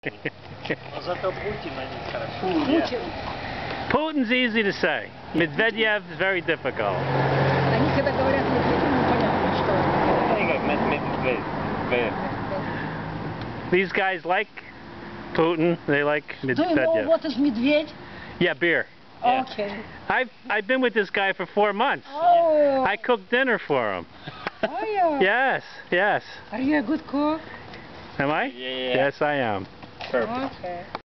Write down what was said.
Но зато Путин они хорошо. Putin's easy to say. Medvedev is very difficult. Они когда говорят Медведев, непонятно, что. These guys like Putin. They like Do you know Medvedev. what is медведь? Yeah, beer. Okay. I've been with this guy for 4 months. Oh. I cooked dinner for him. Oh, yeah. Yes, yes. Are you a good cook? Am I? Yeah. Yes, I am. Perfect. Okay.